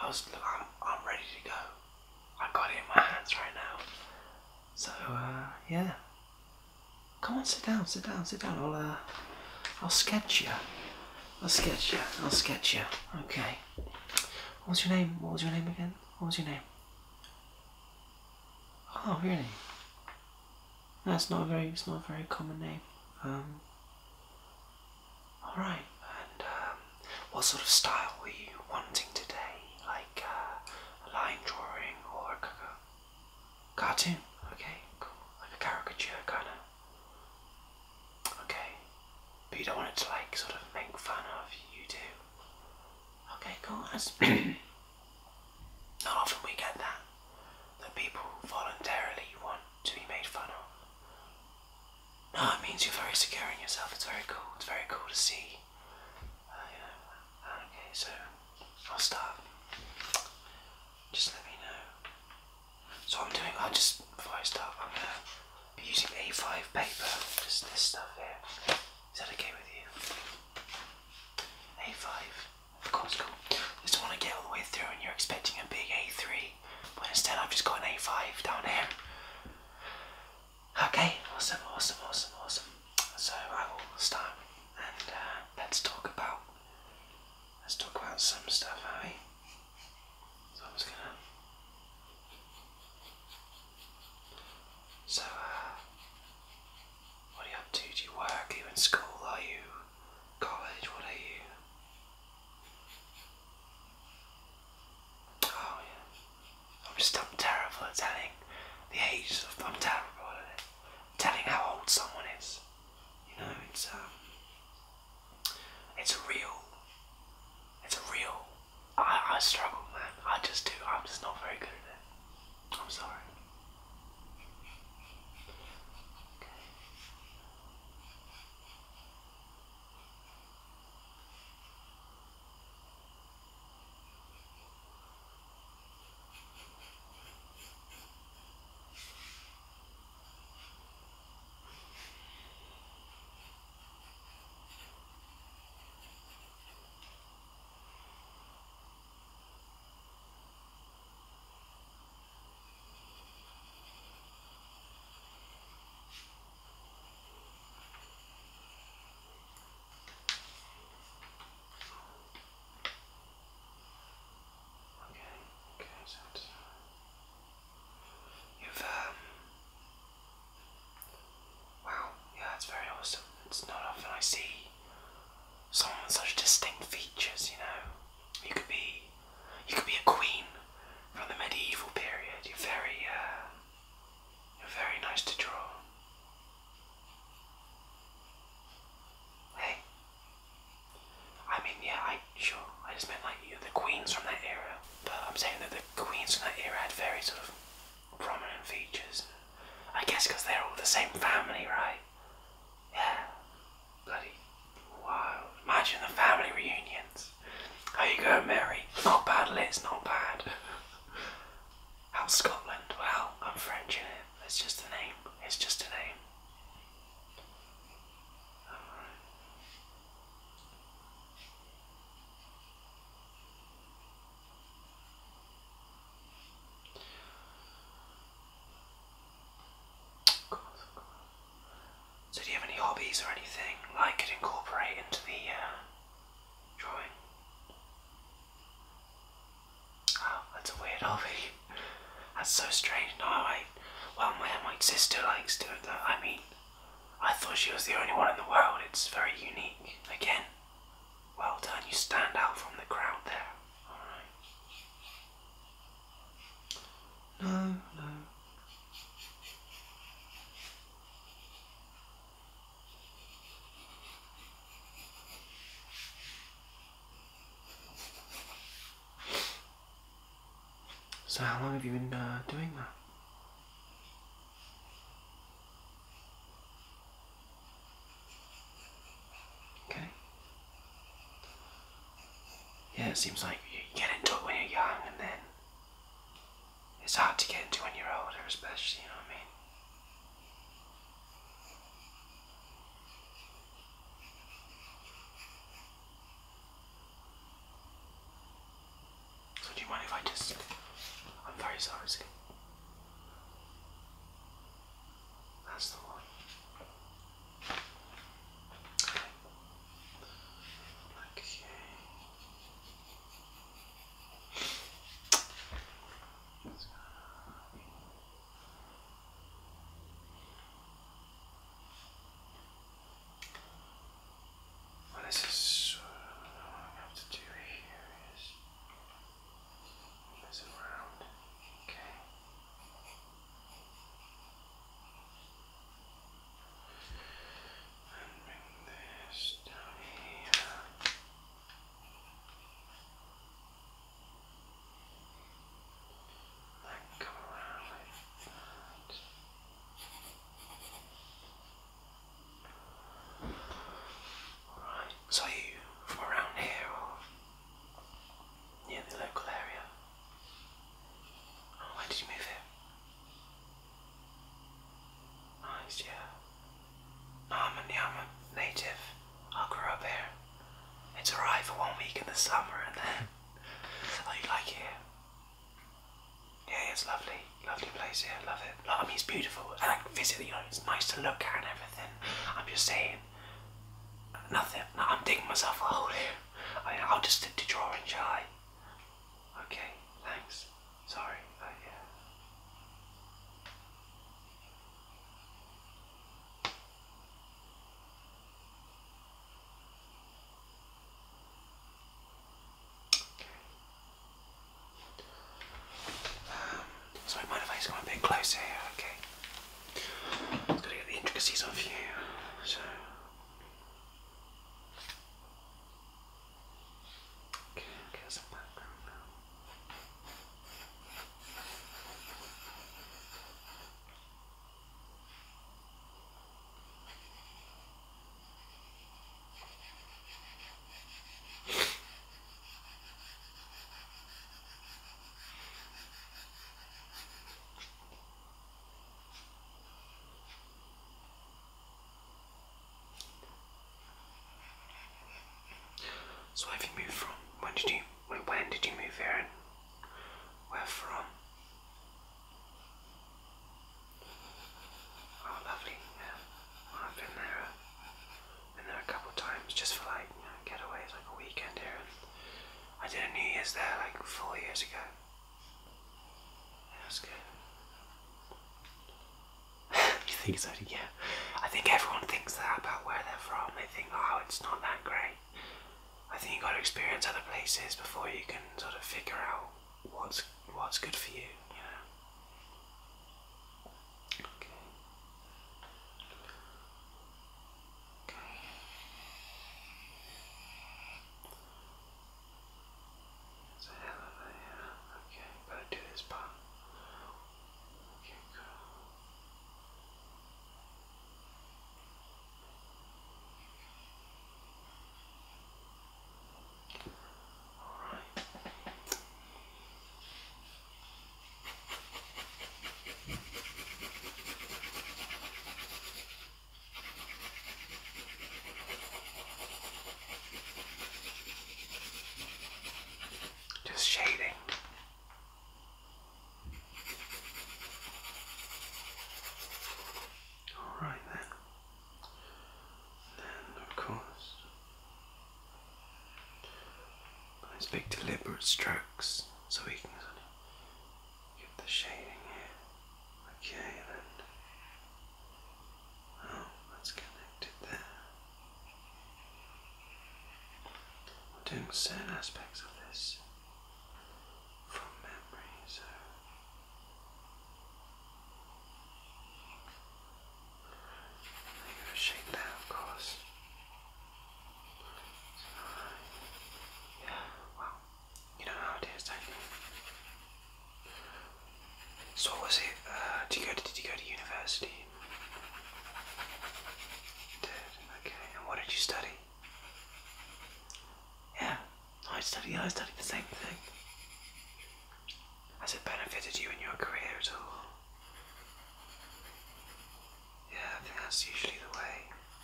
Look, I'm ready to go. I got it in my hands right now. So, yeah. Come on, sit down, sit down, sit down. I'll sketch you. I'll sketch you. I'll sketch you. Okay. What's your name? What was your name again? What was your name? Oh, really? That's not it's not a very common name. All right. And what sort of style were you wanting today? Like a line drawing or a cartoon? Okay, cool. Like a caricature kind of. Okay. But you don't want it to like sort of make fun of you do. Okay, cool. That's not often we get that. That people voluntarily want to be made fun of. No, it means you're very secure in yourself. It's very cool. It's very cool to see. Okay, so I'll start. Just let me know. So before I start, I'm going to be using A5 paper. Just this stuff here. Is that okay with you? A5. Of course, cool. Just don't want to get all the way through and you're expecting a big A3. But instead I've just got an A5 down here. Okay, awesome. So I will start and let's talk about some stuff, Abby. So I'm just gonna. So what are you up to? Do you work? Are you in school? Are you college? What are you? Oh yeah. I'm terrible at telling the age. I'm terrible at it. Telling how old someone is. You know, it's a real. I struggle, man. I just do. I'm just not very good at it. I'm sorry. Okay. So you've wow, yeah, that's very awesome. It's not often I see someone with such distinct features. You know, you could be a queen from the medieval period. You're very nice to draw. Hey, I mean, yeah, sure. I just meant like the queens from that era. But I'm saying that the queens from that era had very sort of prominent features. I guess because they're all the same family, right? Yeah. Bloody wild. Imagine the family reunions. How you going, Mary? Not bad, Liz, not bad. How's Scotland? Well, I'm French in it. It's just a name. It's just a name. Alright. So do you have any hobbies or anything I could incorporate into the drawing? Oh, that's a weird hobby. That's so strange. No, my sister likes doing that. I mean, I thought she was the only one in the world. It's very unique. Again, well done. You stand out from the crowd there. Alright. No. So how long have you been doing that? Okay. Yeah, it seems like you get into it when you're young and then it's hard to get into when you're older, especially, you know what I mean? So do you mind the summer and then. Oh, you like it? Yeah, it's lovely. Lovely place here. Love it. I mean, it's beautiful. I like to visit, you know, it's nice to look at and everything. I'm just saying, nothing. No, I'm digging myself a hole here. I'll just stick to drawing, shall I? Okay, thanks. Sorry. Yeah. Sorry, mind if I just come a bit closer here, okay? Just gotta get the intricacies of you. So. Okay, get some background now. So where have you moved from? When did you move here and where from? Oh, lovely. Yeah. Well, I've been there a couple of times just for like, you know, getaways, like a weekend here. And I did a New Year's there like 4 years ago. Yeah, it was good. You think so? Yeah. I think everyone thinks that about where they're from. They think, oh, it's not that great. I think you've got to experience other places before you can sort of figure out what's good for you, you know. Okay. Okay. It's a hell of a, okay, gotta do this part. Okay, cool. Alright. Just shading. Alright then. Then of course, nice big deliberate strokes so we can sort of get the shading here. Okay, then. Oh, that's connected there. I'm doing certain aspects of this from memory, so I'm going to shake that, of course. Yeah, well, you know how it is, don't you? So what was it? Did you go to university? You did, okay. And what did you study? Yeah, I studied the same thing. Has it benefited you in your career at all? Yeah, I think that's usually the way.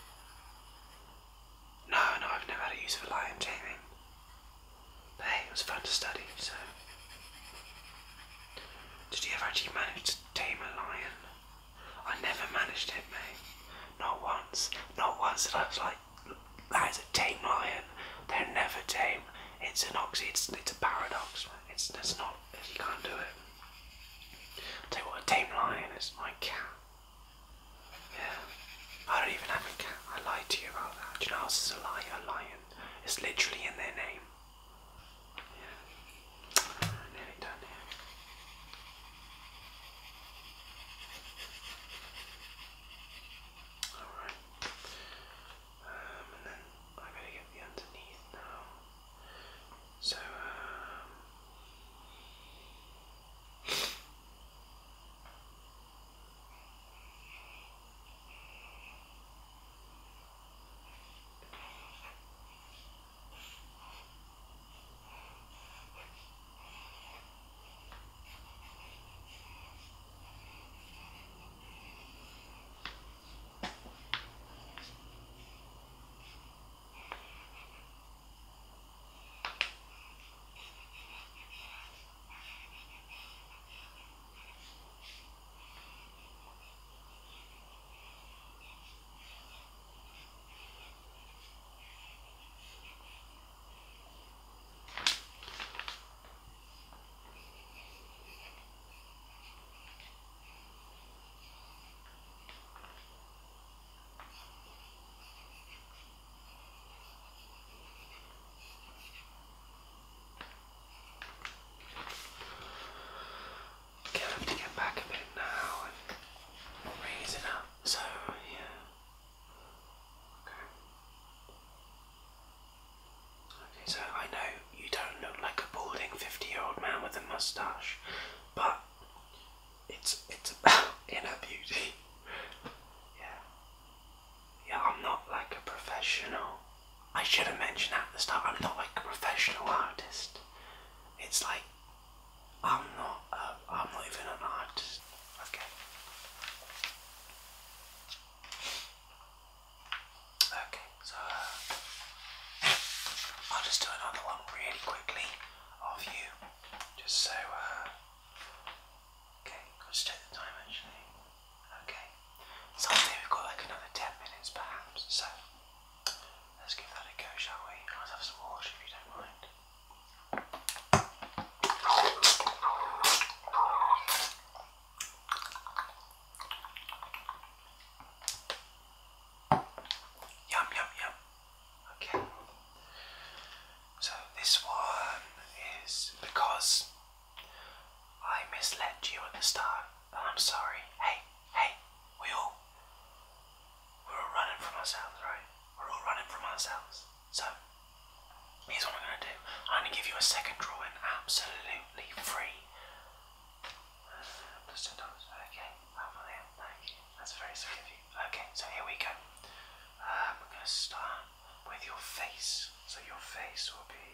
No, I've never had a use for lion taming. But hey, it was fun to study, so. Did you ever actually manage to tame a lion? I never managed it, mate. Not once. Not once that I was like, that is a tame lion. They're never tame. It's an it's a paradox. It's not, you can't do it. I'll tell you what, a tame lion is my cat. Yeah. I don't even have a cat. I lied to you about that. Do you know how else is a lie? A lion. It's literally in their name. Yeah. Nearly done here. Alright. And then I gotta get the underneath now. So, moustache, but it's about inner beauty. Yeah, yeah. I'm not like a professional. I should have mentioned at the start. I'm not like a professional artist. It's like I'm not. I'm not even an artist. Okay. Okay. So I'll just do another one really quickly of you, just so. Okay. Got to check the time actually. Okay. So I think we've got like another 10 minutes perhaps. So let's give that a go, shall we? I'll have some water if you don't mind. Yum, yum, yum. Okay. So this one is because I misled you at the start, and I'm sorry. Hey, we're all running from ourselves, right? We're all running from ourselves. So here's what I'm gonna do. I'm gonna give you a second drawing absolutely free. Okay, thank you. That's very sweet of you. Okay, so here we go. I'm gonna start with your face. So your face will be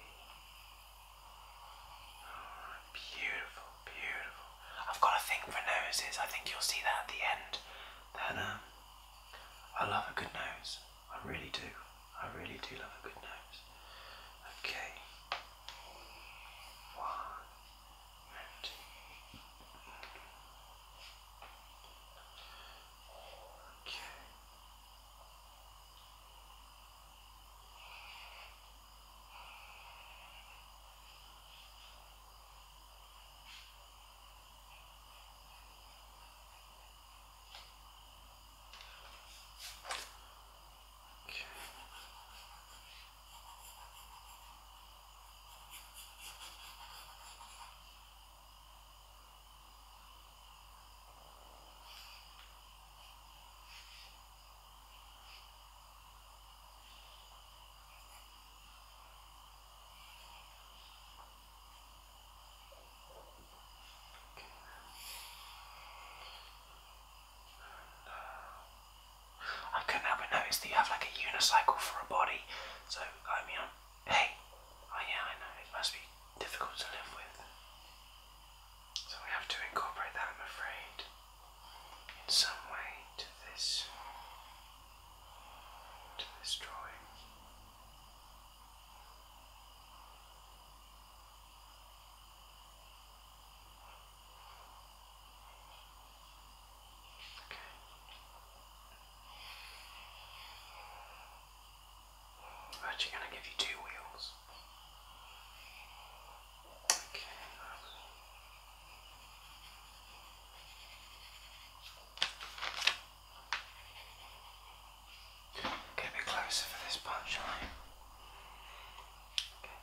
beautiful, beautiful. I've got a thing for noses. I think you'll see that at the end. Then I love a good nose. I really do. I really do love a good nose. Okay. One and two. Okay. Okay. I couldn't help but notice that you have like a unicycle for a body. So, I mean, hey, oh yeah, I know, it must be difficult to live with. So we have to incorporate that, I'm afraid, in some way to this drawing. Okay. I'm actually going to give you 2 wheels. Okay. Get a bit closer for this punchline. Okay.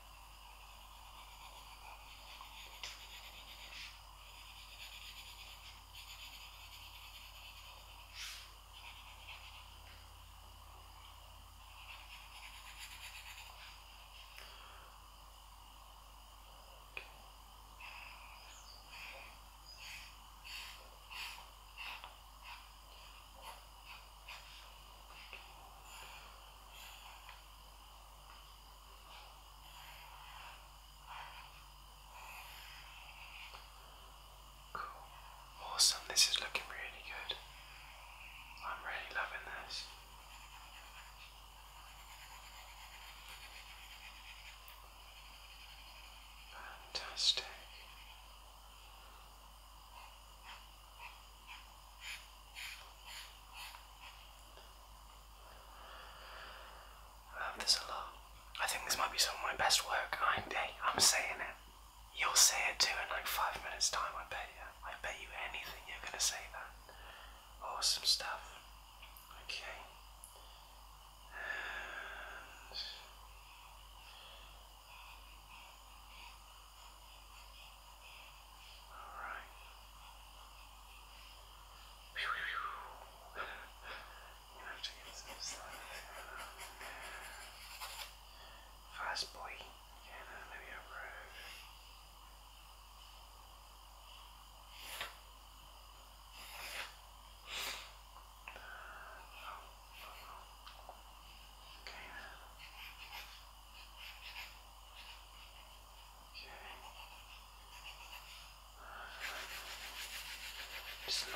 Cool. Awesome. This is looking really good. I'm really loving this. Fantastic. I love this a lot. I think this might be some of my best work. I'm saying it. You'll say it too in like 5 minutes time, I bet you. I bet you anything you're gonna say that.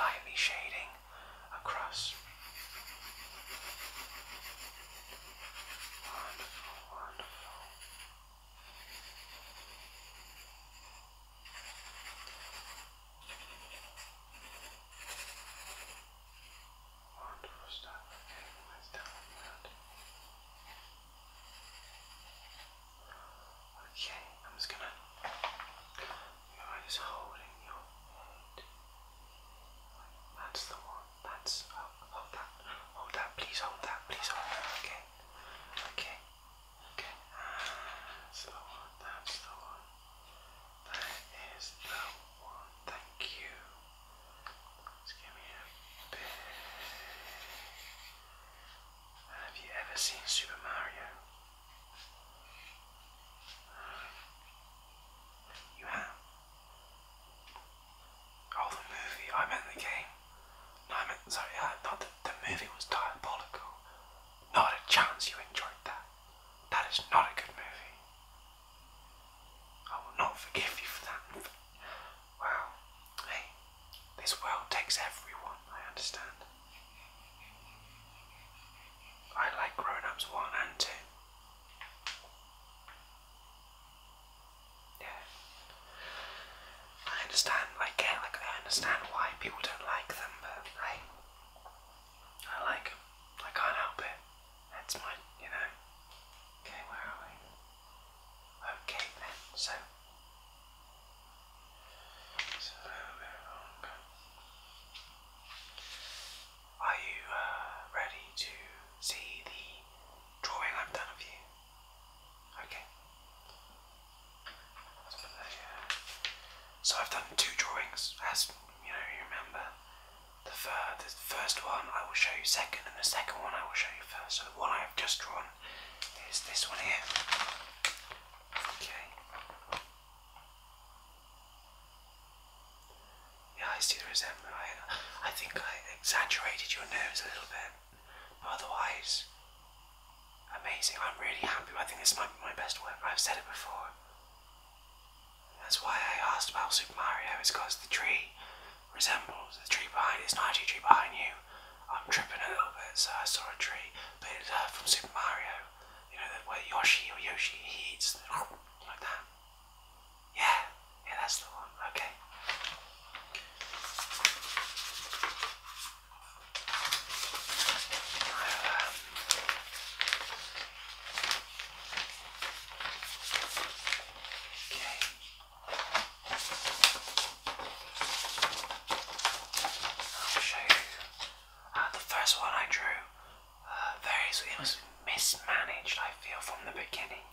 lightly shading across. Wonderful, wonderful. Wonderful stuff. Okay, let's down that. Okay, I'm just gonna. You're just holding your head. That's the one. That's. Hold that. Hold that. Please hold that. Please hold that. Okay. Okay. Okay. That's the one. That's the one. That is the one. Thank you. Just give me a bit. Have you ever seen Super Mario? You have? Oh, the movie. I meant the game. No, I meant, sorry, not the movie was diabolical. Not a chance you enjoyed that. That is not a good movie. I will not forgive you for that. Wow. Hey, this world takes everyone, I understand. I like Grown-Ups 1 and 2. Yeah. I understand, I understand why people don't like them, but I like them. I can't help it. That's my, Okay, where are we? Okay then, so are you ready to see the drawing I've done of you? Okay. So I've done 2 drawings, as you remember. The first one I will show you second, and the second one I will show you first. So the one I have just drawn is this one here. Okay. Yeah, I see the resemblance. I think I exaggerated your nose a little bit, but otherwise, amazing. I'm really happy. I think this might be my best work. I've said it before. That's why I asked about Super Mario. It's because the tree resembles the tree behind. It's not actually a tree behind you. I'm tripping a little bit, so I saw a tree, but it's from Super Mario. You know, where Yoshi he eats like that. Yeah, that's the one. Okay. First one I drew, it was mismanaged, I feel, from the beginning.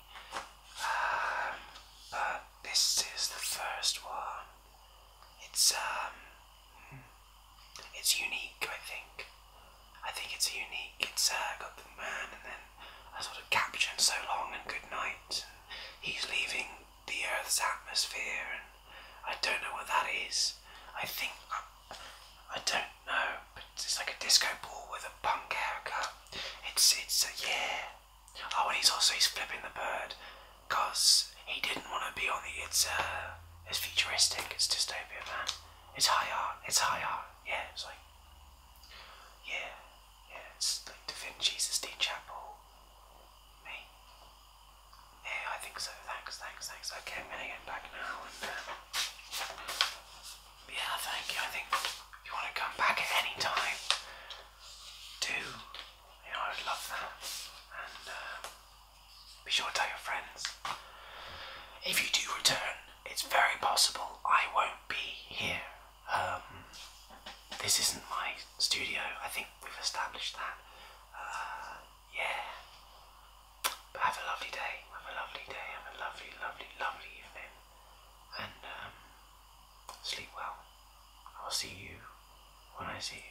But this is the first one. It's unique, I think. I think it's unique. It's got the man and then a sort of caption, so long and good night. And he's leaving the Earth's atmosphere, and I don't know what that is. I think, I don't know, but it's like a disco ball with a punk haircut. It's yeah. Oh, and he's flipping the bird, cause he didn't want to be on the, it's futuristic, it's dystopia, man. It's high art, yeah, it's like, yeah, it's like Da Vinci's Sistine Chapel. Me? Yeah, I think so, thanks. Okay, I'm gonna get back now, and yeah, thank you. I think if you want to come back at any time, do. I would love that. And be sure to tell your friends. If you do return, it's very possible I won't be here. This isn't my studio. I think we've established that. Yeah. But have a lovely day. Have a lovely lovely evening. And sleep well. I'll see you when I see you.